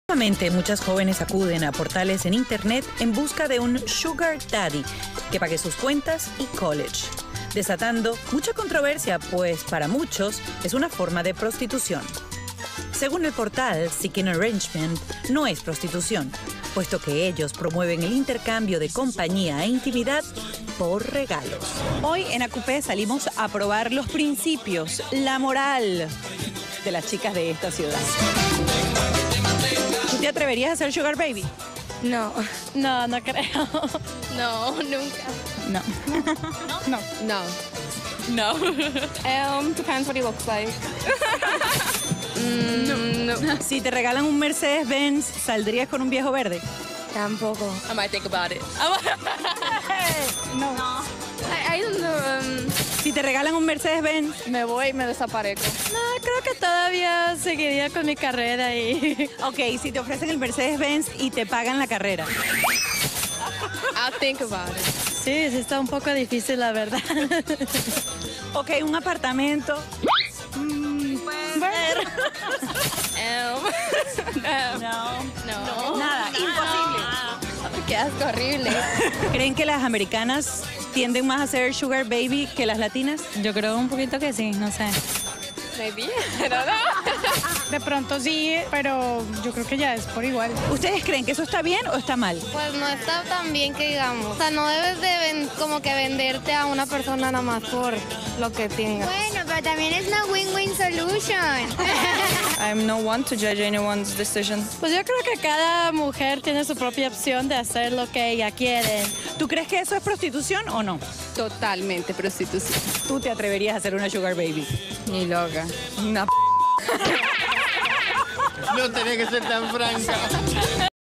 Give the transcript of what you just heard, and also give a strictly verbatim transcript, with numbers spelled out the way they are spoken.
Últimamente, muchas jóvenes acuden a portales en internet en busca de un sugar daddy que pague sus cuentas y college, desatando mucha controversia, pues para muchos es una forma de prostitución. Según el portal, Seeking Arrangement no es prostitución, puesto que ellos promueven el intercambio de compañía e intimidad por regalos. Hoy en A Q P salimos a probar los principios, la moral de las chicas de esta ciudad. ¿Tú te atreverías a ser sugar baby? No, no, no creo. No, nunca. No. No. No. No. Um, depends what he looks like. mm, no. Si te regalan un Mercedes-Benz, ¿saldrías con un viejo verde? Tampoco. I might think about it. No. No. I, I don't know. Um, Si te regalan un Mercedes-Benz, me voy y me desaparezco. No, creo que todavía seguiría con mi carrera y... ok, si te ofrecen el Mercedes-Benz y te pagan la carrera. I'll think about it. Sí, sí está un poco difícil, la verdad. Ok, un apartamento. Mm, Ver. Um, no. no. No. Nada, imposible. Qué asco horrible. ¿Creen que las americanas tienden más a ser sugar baby que las latinas? Yo creo un poquito que sí, no sé. Maybe. I don't know. De pronto sí, pero yo creo que ya es por igual. ¿Ustedes creen que eso está bien o está mal? Pues no está tan bien que digamos. O sea, no debes de ven- como que venderte a una persona nada más por lo que tenga. Bueno, pero también es una win-win solution. I'm no one to judge anyone's decision. Pues yo creo que cada mujer tiene su propia opción de hacer lo que ella quiere. ¿Tú crees que eso es prostitución o no? Totalmente prostitución. ¿Tú te atreverías a ser una sugar baby? Ni loca. Una p... No tenía que ser tan franca.